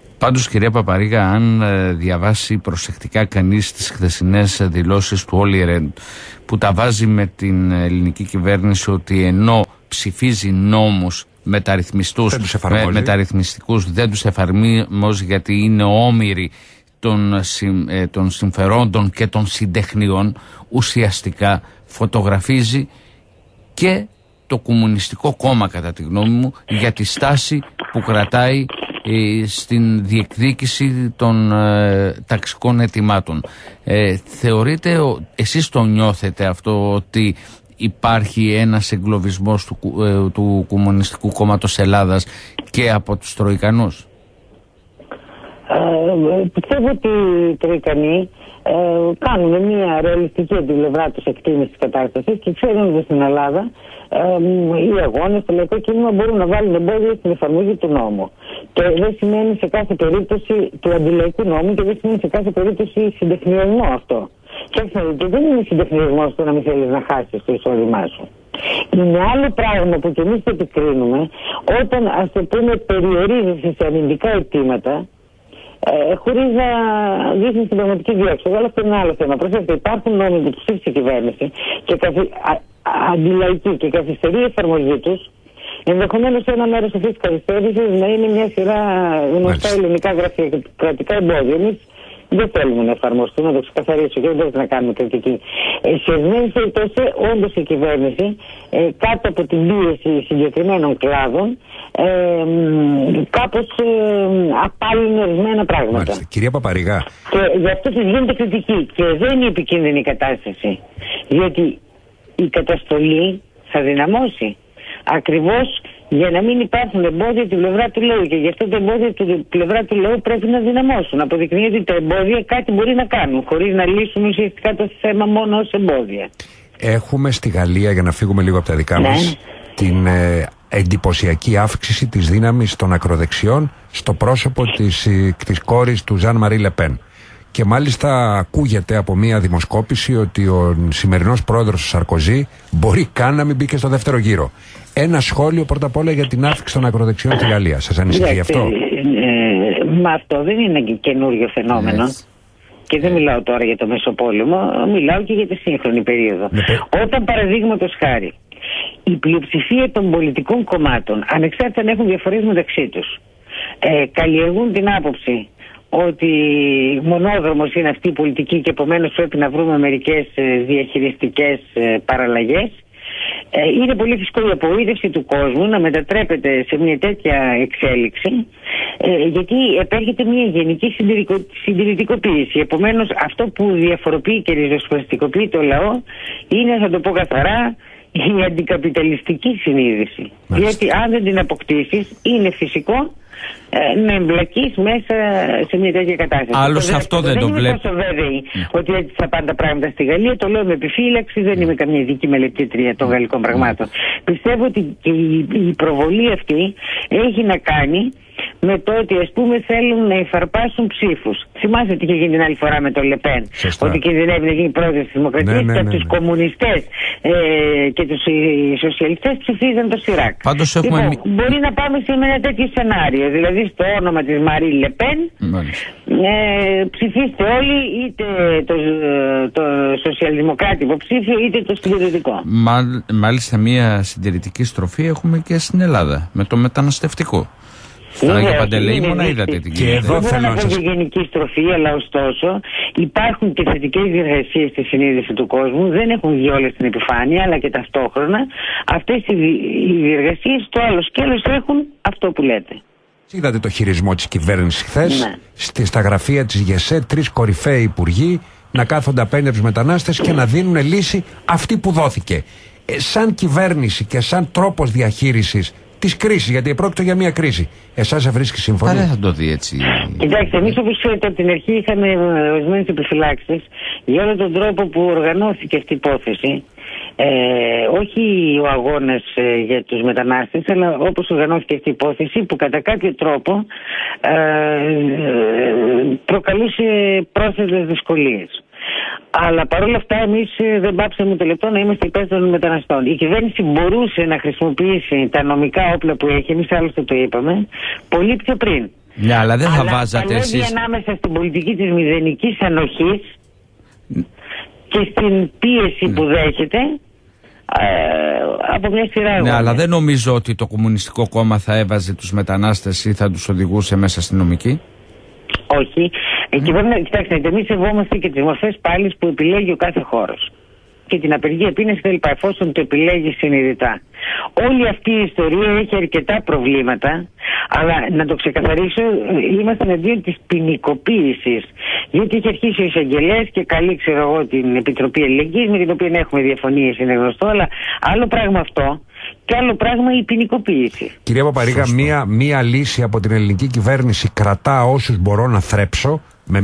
Πάντως, κυρία Παπαρίγα, αν διαβάσει προσεκτικά κανείς τις χθεσινές δηλώσεις του Όλι Ρεν, που τα βάζει με την ελληνική κυβέρνηση ότι ενώ ψηφίζει νόμους μεταρρυθμιστικούς, δεν τους εφαρμόζει γιατί είναι όμηροι των συμφερόντων και των συντεχνιών, ουσιαστικά φωτογραφίζει και το Κομμουνιστικό Κόμμα, κατά τη γνώμη μου, για τη στάση που κρατάει στην διεκδίκηση των ταξικών αιτημάτων. Θεωρείτε, εσείς το νιώθετε αυτό, ότι υπάρχει ένας εγκλωβισμός του Κομμουνιστικού Κόμματος Ελλάδας και από τους Τροικανούς? Πιστεύω ότι οι Τροικανοί κάνουν μια ρεαλιστική από την πλευρά τους εκτίμηση της κατάστασης και ξέρουν ότι στην Ελλάδα οι αγώνες, το λαϊκό κίνημα μπορούν να βάλουν εμπόδια στην εφαρμογή του νόμου. Και δεν σημαίνει σε κάθε περίπτωση του αντιλαϊκού νόμου και δεν σημαίνει σε κάθε περίπτωση συντεχνιασμό αυτό. Και δεν είναι συντεχνιασμός το να μην θέλεις να χάσεις το εισόδημά σου. Είναι άλλο πράγμα που κι εμείς το επικρίνουμε όταν, ας το πούμε, περιορίζεσαι σε αμυντικά αιτήματα χωρίς να δείχνεις την πραγματική διέξοδο. Αλλά αυτό είναι άλλο θέμα. Προσέξτε, υπάρχουν νόμοι που ψήφισε η κυβέρνηση και αντιλαϊκοί και καθυστερεί η εφαρμογή τους. Ενδεχομένως ένα μέρος αυτής της καθυστέρησης να είναι μια σειρά γνωστά ελληνικά γραφειοκρατικά εμπόδια. Εμείς δεν θέλουμε να εφαρμοστούν, να το ξεκαθαρίσω και δεν πρέπει να κάνουμε κριτική. Σε ορισμένες περιπτώσεις, όντως η κυβέρνηση, κάτω από την πίεση συγκεκριμένων κλάδων, κάπως απάλληλε ορισμένα πράγματα. Μάλιστα. Κυρία Παπαρίγα. Και γι' αυτό τους γίνεται κριτική. Και δεν είναι επικίνδυνη η κατάσταση. Διότι η καταστολή θα δυναμώσει. Ακριβώς για να μην υπάρχουν εμπόδια την πλευρά του λαού. Και γι' αυτό τα εμπόδια την πλευρά του λαού πρέπει να δυναμώσουν. Αποδεικνύεται ότι τα εμπόδια κάτι μπορεί να κάνουν, χωρίς να λύσουν ουσιαστικά το θέμα μόνο ως εμπόδια. Έχουμε στη Γαλλία, για να φύγουμε λίγο από τα δικά μας, την εντυπωσιακή αύξηση της δύναμης των ακροδεξιών στο πρόσωπο της κόρης του Ζαν Μαρί Λεπέν. Και μάλιστα ακούγεται από μια δημοσκόπηση ότι ο σημερινός πρόεδρος Σαρκοζή μπορεί καν να μην μπει και στο δεύτερο γύρο. Ένα σχόλιο πρώτα απ' όλα για την αύξηση των ακροδεξιών στη Γαλλία. Σας ανησυχεί αυτό? Μα αυτό δεν είναι καινούριο φαινόμενο. Και δεν μιλάω τώρα για το Μεσοπόλεμο, μιλάω και για τη σύγχρονη περίοδο. Όταν, παραδείγματος χάρη, η πλειοψηφία των πολιτικών κομμάτων, ανεξάρτητα αν έχουν διαφορές μεταξύ τους, καλλιεργούν την άποψη ότι μονόδρομος είναι αυτή η πολιτική και επομένως πρέπει να βρούμε μερικές διαχειριστικές παραλλαγές, είναι πολύ φυσικό η απογοήτευση του κόσμου να μετατρέπεται σε μια τέτοια εξέλιξη, γιατί επέρχεται μια γενική συντηρητικοποίηση. Επομένως, αυτό που διαφοροποιεί και ριζοσπαστικοποιεί το λαό είναι, θα το πω καθαρά, η αντικαπιταλιστική συνείδηση. Γιατί αν δεν την αποκτήσεις, είναι φυσικό να εμπλακείς μέσα σε μια τέτοια κατάσταση. Άλλος αυτό δεν το βλέπει. Δεν είμαι τόσο βέβαιη ότι έτσι θα πάνε τα πράγματα στη Γαλλία. Το λέω με επιφύλαξη, δεν είμαι καμία ειδική μελετήτρια των γαλλικών πραγμάτων. Πιστεύω ότι και η προβολή αυτή έχει να κάνει με το ότι, ας πούμε, θέλουν να υφαρπάσουν ψήφους. Θυμάστε τι είχε γίνει την άλλη φορά με τον Λεπέν. Ότι κινδυνεύει να γίνει πρόεδρος της Δημοκρατίας και από τους κομμουνιστές και τους σοσιαλιστές ψηφίζαν το Σιράκ. Μπορεί να πάμε σε ένα τέτοιο σενάριο. Δηλαδή, στο όνομα της Μαρί Λεπέν, ψηφίστε όλοι είτε το σοσιαλδημοκράτη υποψήφιο είτε το συντηρητικό. Μάλιστα, μια συντηρητική στροφή έχουμε και στην Ελλάδα με το μεταναστευτικό. Στα Άγια Παντελεήμωνα είδατε την κυβέρνηση. Δεν μπορώ να πω για γενική στροφή, αλλά ωστόσο υπάρχουν και θετικές διεργασίες στη συνείδηση του κόσμου. Δεν έχουν βγει όλες στην επιφάνεια, αλλά και ταυτόχρονα αυτές οι διεργασίες στο άλλο σκέλος έχουν αυτό που λέτε. Είδατε το χειρισμό της κυβέρνησης χθες, στα γραφεία της ΓΕΣΕ, 3 κορυφαίοι υπουργοί να κάθονται απέναντι στους μετανάστες και να δίνουν λύση αυτή που δόθηκε. Σαν κυβέρνηση και σαν τρόπος διαχείρισης της κρίσης, γιατί πρόκειται για μια κρίση, εσάς βρίσκει σύμφωνο? Δεν θα το δει έτσι. Κοιτάξτε, εμείς όπως ξέρετε από την αρχή είχαμε ορισμένες επιφυλάξεις για όλο τον τρόπο που οργανώθηκε αυτή η υπόθεση. Όχι ο αγώνας για τους μετανάστες, αλλά όπως οργανώθηκε αυτή η υπόθεση που κατά κάποιο τρόπο προκαλούσε πρόσθετες δυσκολίες. Αλλά παρόλα αυτά, εμείς δεν πάψαμε το λεπτό να είμαστε υπέρ των μεταναστών. Η κυβέρνηση μπορούσε να χρησιμοποιήσει τα νομικά όπλα που έχει, εμείς άλλωστε το είπαμε, πολύ πιο πριν. Ναι, αλλά δεν θα βάζατε εσείς. Ανάμεσα στην πολιτική της μηδενικής ανοχής και στην πίεση που δέχεται από μια σειρά Ναι, αλλά δεν νομίζω ότι το Κομμουνιστικό Κόμμα θα έβαζε τους μετανάστες ή θα τους οδηγούσε μέσα στην νομική. Όχι. Κοιτάξτε, εμείς σεβόμαστε και τις μορφές πάλης που επιλέγει ο κάθε χώρος. Και την απεργία επίνεση κτλ. Εφόσον το επιλέγει συνειδητά. Όλη αυτή η ιστορία έχει αρκετά προβλήματα, αλλά να το ξεκαθαρίσω, είμαστε εναντίον της ποινικοποίησης. Γιατί έχει αρχίσει ο εισαγγελέας και καλεί, ξέρω εγώ, την Επιτροπή Αλληλεγγύης, με την οποία έχουμε διαφωνίες, είναι γνωστό, αλλά άλλο πράγμα αυτό και άλλο πράγμα η ποινικοποίηση. Κυρία Παπαρίγα, μία λύση από την ελληνική κυβέρνηση κρατά όσους μπορώ να θρέψω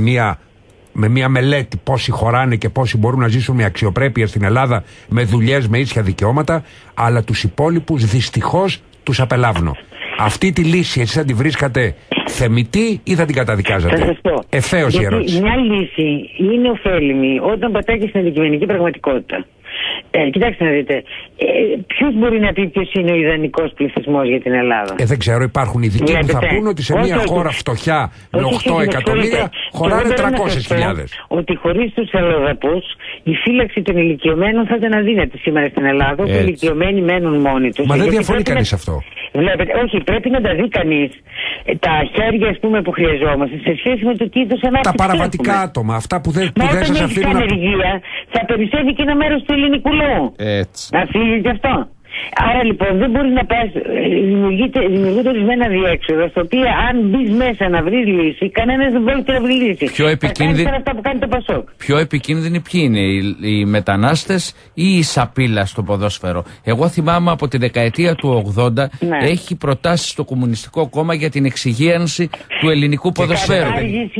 με μια μελέτη πόσοι χωράνε και πόσοι μπορούν να ζήσουν με αξιοπρέπεια στην Ελλάδα, με δουλειές, με ίσια δικαιώματα, αλλά τους υπόλοιπους δυστυχώς τους απελάβνω. Αυτή τη λύση εσείς θα τη βρίσκατε θεμιτή ή θα την καταδικάζατε? Θα σας πω. Ευθέως η ερώτηση. Μια λύση είναι ωφέλιμη όταν πατάει στην αντικειμενική πραγματικότητα. Κοιτάξτε να δείτε, ποιος μπορεί να πει ποιος είναι ο ιδανικός πληθυσμός για την Ελλάδα? Δεν ξέρω, υπάρχουν ειδικοί που θα πούν ότι σε μια χώρα φτωχιά με 8 εκατομμύρια χωράνε 300.000. Ότι χωρίς τους αλλοδαπούς η φύλαξη των ηλικιωμένων θα ήταν αδύνατη σήμερα στην Ελλάδα. Οι ηλικιωμένοι μένουν μόνοι τους. Μα δεν διαφωνεί κανείς αυτό. Βλέπετε, όχι, πρέπει να τα δει κανείς τα χέρια, ας πούμε, που χρειαζόμαστε σε σχέση με το τι είδους ανάπτυξη. Τα παραβατικά άτομα, αυτά που δεν σας αφήνουν. Μα ανεργία θα περισσεύει και ένα μέρος του ελληνικού λαού. Έτσι. Να φύγει και αυτό. Άρα λοιπόν δεν μπορεί να πας, δημιουργούνται ορισμένα διέξοδα, στα οποία αν μπεις μέσα να βρεις λύση, κανένας δεν μπορεί να βρει λύση. Αυτά που κάνει το Πασόκ. Πιο επικίνδυνοι ποιοι είναι, οι μετανάστες ή η σαπίλα στο ποδόσφαιρο? Εγώ θυμάμαι από τη δεκαετία του 80 έχει προτάσει στο Κομμουνιστικό Κόμμα για την εξυγίανση του ελληνικού ποδοσφαίρου.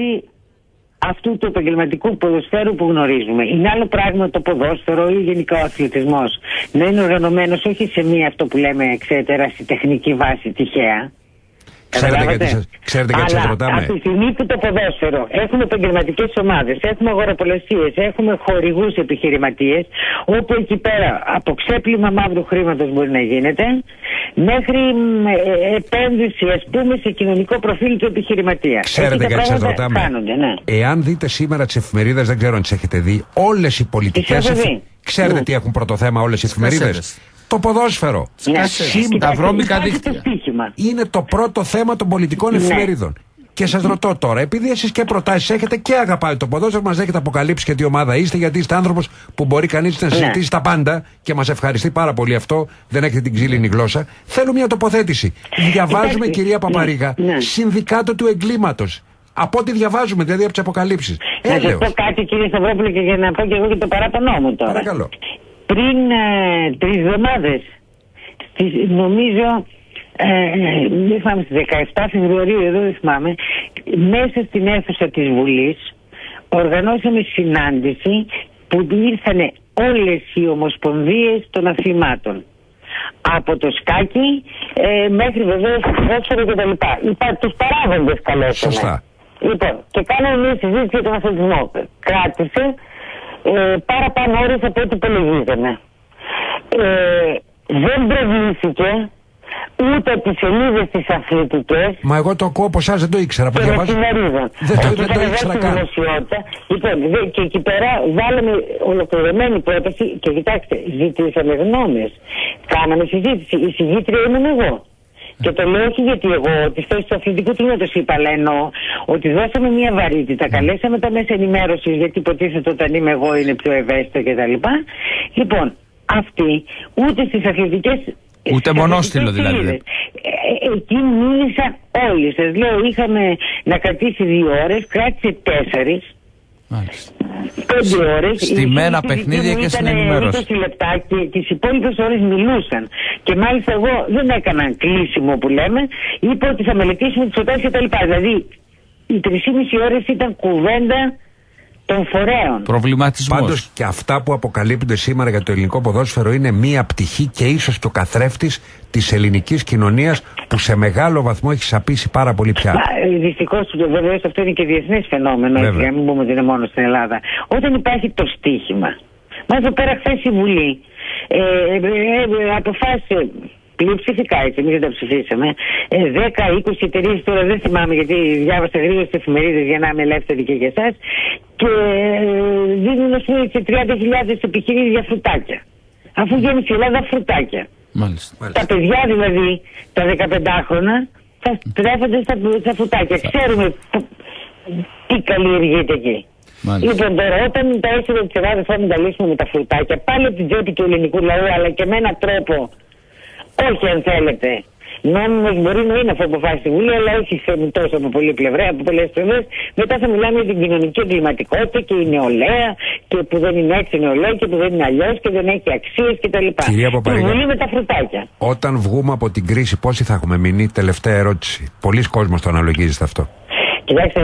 Αυτού του επαγγελματικού ποδοσφαίρου που γνωρίζουμε. Είναι άλλο πράγμα το ποδόσφαιρο ή γενικά ο αθλητισμός να είναι οργανωμένος όχι σε μία, αυτό που λέμε, ξέρετε, σε τεχνική βάση τυχαία. Ξέρετε γιατί σας ρωτάμε? Από τη στιγμή που το ποδόσφαιρο έχουμε επαγγελματικές ομάδες, έχουμε αγοραπολασίες, έχουμε χορηγούς επιχειρηματίες, όπου εκεί πέρα από ξέπλυμα μαύρου χρήματος μπορεί να γίνεται, μέχρι επένδυση, ας πούμε, σε κοινωνικό προφίλ του επιχειρηματία. Ξέρετε γιατί σας ρωτάμε? Εάν δείτε σήμερα τις εφημερίδες, δεν ξέρω αν τις έχετε δει, όλες οι πολιτικές. Ξέρετε τι έχουν πρώτο θέμα όλες οι εφημερίδες? Το ποδόσφαιρο. Τα βρώμικα δίκτυα. Είναι το πρώτο θέμα των πολιτικών εφημερίδων. Και σας ρωτώ τώρα, επειδή εσείς και προτάσεις έχετε και αγαπάτε το ποδόσφαιρο, μας έχετε αποκαλύψει και τι ομάδα είστε, γιατί είστε άνθρωπος που μπορεί κανείς να συζητήσει τα πάντα και μας ευχαριστεί πάρα πολύ αυτό, δεν έχετε την ξύλινη γλώσσα. Θέλω μια τοποθέτηση. Διαβάζουμε, κυρία Παπαρίγα, συνδικάτο του εγκλήματος. Από ό,τι διαβάζουμε, δηλαδή από τις αποκαλύψεις. Να σας πω κάτι, κύριε Σταυρόπουλο, και για να πω και εγώ και το παράπονό μου τώρα. Παρακαλώ. Πριν 3 εβδομάδες, νομίζω, δεν θυμάμαι, στις 17 Φεβρουαρίου, εδώ δεν θυμάμαι, μέσα στην αίθουσα της Βουλής οργανώσαμε συνάντηση που ήρθαν όλες οι ομοσπονδίες των αθλημάτων. Από το σκάκι μέχρι βεβαίως το ποδόσφαιρο και τα λοιπά. Τους παράγοντες καλέσαμε. Σωστά. Λοιπόν, και κάναμε μια συζήτηση για τον αθλητισμό. Κράτησε παραπάνω ώρες από ό,τι υπολογίζαμε. Δεν προβλήθηκε ούτε τις σελίδες τις αθλητικές. Μα εγώ το ακούω από εσάς, δεν το ήξερα. Και δεν το ήξερα καν. Λοιπόν, και εκεί πέρα βάλαμε ολοκληρωμένη πρόταση και κοιτάξτε, ζητήσαμε γνώμες. Κάναμε συζήτηση. Η συγγήτρια ήμουν εγώ. Και το λέω όχι γιατί εγώ τη θέση του αθλητικού τμήματος είπα, αλλά εννοώ ότι δώσαμε μια βαρύτητα. Καλέσαμε τα μέσα ενημέρωσης, γιατί υποτίθεται όταν είμαι εγώ είναι πιο ευαίσθητο κτλ. Λοιπόν, αυτοί ούτε στις αθλητικές. Ούτε μονόστιλο δηλαδή. Εκεί μίλησαν όλοι. Σας λέω, είχαμε να κρατήσει 2 ώρες, κράτησε 4. Μάλιστα. 5 ώρες. Στημένα παιχνίδια και συνενημέρωση. 20 λεπτά και τις υπόλοιπες ώρες μιλούσαν. Και μάλιστα εγώ δεν έκανα κλείσιμο που λέμε. Είπα ότι θα μελετήσουμε τις προτάσεις και τα λοιπά. Δηλαδή οι 3,5 ώρες ήταν κουβέντα των φορέων. Προβληματισμός. Πάντως και αυτά που αποκαλύπτονται σήμερα για το ελληνικό ποδόσφαιρο είναι μία πτυχή και ίσως το καθρέφτης της ελληνικής κοινωνίας που σε μεγάλο βαθμό έχει σαπίσει πάρα πολύ πια. Δυστυχώς, βεβαίως αυτό είναι και διεθνές φαινόμενο, έτσι, να μην πούμε ότι είναι μόνο στην Ελλάδα. Όταν υπάρχει το στίχημα, μας εδώ πέρα χθες η Βουλή αποφάσισε πλειοψηφικά, έτσι, εμείς δεν τα ψηφίσαμε. 10-20 εταιρείες, τώρα δεν θυμάμαι γιατί διάβασα γρήγορα στις εφημερίδες για να είμαι ελεύθερη και για εσάς. Και δίνουν, ας πούμε, 30.000 επιχειρήσεις για φρουτάκια. Αφού βγαίνουν στην Ελλάδα φρουτάκια. Μάλιστα. Τα παιδιά δηλαδή, τα 15χρονα, θα τρέφονται στα φρουτάκια. Ξέρουμε τι καλλιεργείται εκεί. Μάλιστα. Λοιπόν, τώρα όταν τα έσοδα της Ελλάδας θα τα λύσουμε με τα φρουτάκια, πάλι από την τσέπη του ελληνικού λαού, αλλά και με έναν τρόπο, όχι αν θέλετε, νόμιμος μπορεί να είναι αυτό που αποφάσισε η Βουλή, αλλά όχι σε τόσο από πολλές πλευρές. Μετά θα μιλάμε για την κοινωνική εγκληματικότητα και η νεολαία, και που δεν είναι έτσι νεολαία και που δεν είναι αλλιώς και δεν έχει αξίες κτλ. Κυρία Παπαρίγα, η Βουλή με τα φρουτάκια. Όταν βγούμε από την κρίση, πόσοι θα έχουμε μείνει? Τελευταία ερώτηση. Πολλοί κόσμος το αναλογίζεται αυτό. Κοιτάξτε,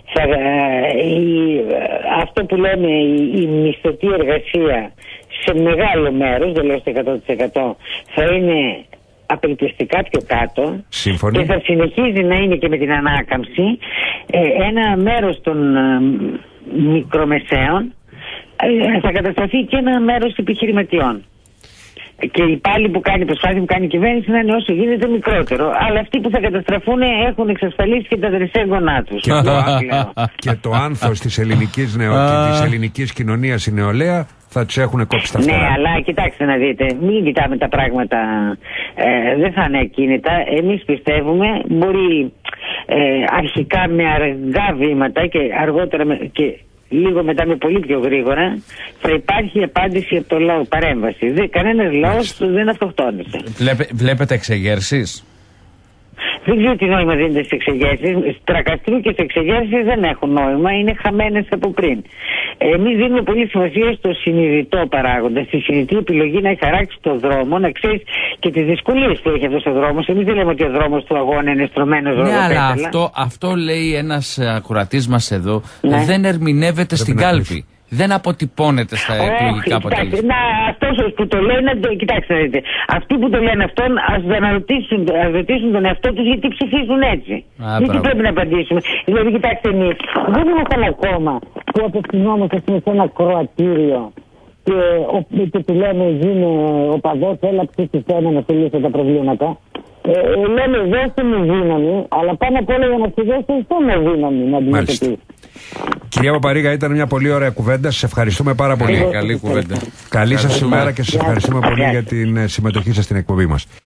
αυτό που λέμε η μισθωτή εργασία σε μεγάλο μέρος, δεν λέω στο 100%, θα είναι απελπιστικά πιο κάτω. Σύμφωνοι. Και θα συνεχίζει να είναι και με την ανάκαμψη ένα μέρος των μικρομεσαίων, θα κατασταθεί και ένα μέρος επιχειρηματιών. Και οι πάλι που κάνει προσπάθεια, που κάνει η κυβέρνηση, να είναι όσο γίνεται μικρότερο. Αλλά αυτοί που θα καταστραφούν έχουν εξασφαλίσει και τα δρεσέγγονά τους. Και το άνθος της ελληνικής κοινωνίας, η νεολαία, θα τους έχουν κόψει τα φτερά. Ναι, αλλά κοιτάξτε να δείτε, μην κοιτάμε τα πράγματα, δεν θα είναι ακίνητα. Εμείς πιστεύουμε, μπορεί αρχικά με αργά βήματα και αργότερα και λίγο μετά με πολύ πιο γρήγορα, θα υπάρχει απάντηση από το λαό, παρέμβαση. Κανένας λαός δεν αυτοκτόνησε. Βλέπετε εξεγέρσεις? Δεν ξέρω τι νόημα δίνεται στις εξεγέρσεις. Τρακαστρού και στις εξεγέρσεις δεν έχουν νόημα, είναι χαμένες από πριν. Εμείς δίνουμε πολύ σημασία στο συνειδητό παράγοντα, στη συνειδητή επιλογή να έχει χαράξει το δρόμο, να ξέρεις και τις δυσκολίες που έχει αυτός ο δρόμος. Εμείς δεν λέμε ότι ο δρόμος του αγώνα είναι στρωμένος ροδοπέταλα. Ναι, αλλά αυτό λέει ένας ακροατής μας εδώ, δεν ερμηνεύεται στην κάλπη. Δεν αποτυπώνεται στα εκλογικά αποτελέσματα. Αυτός που το λένε, κοιτάξτε να δείτε. Αυτοί που το λένε αυτόν, ας ρωτήσουν τον εαυτό τους γιατί ψηφίζουν έτσι. Γιατί πρέπει να απαντήσουμε. Δηλαδή, κοιτάξτε, εμείς δεν ήμασταν ακόμα που απευθυνόμαστε σε ένα κροατήριο και του λέμε γίνε οπαδός, έλα ψήφισε ένα να σου λύσει τα προβλήματα. Λέμε δώστε μου δύναμη, αλλά πάνω απ' όλα για να σου δώσω αυτό με δύναμη να αντιμετωπίσει. Κυρία Παπαρίγα, ήταν μια πολύ ωραία κουβέντα. Σας ευχαριστούμε πάρα πολύ. Καλή κουβέντα. Καλή σας ημέρα και σας ευχαριστούμε πολύ για την συμμετοχή σας στην εκπομπή μας.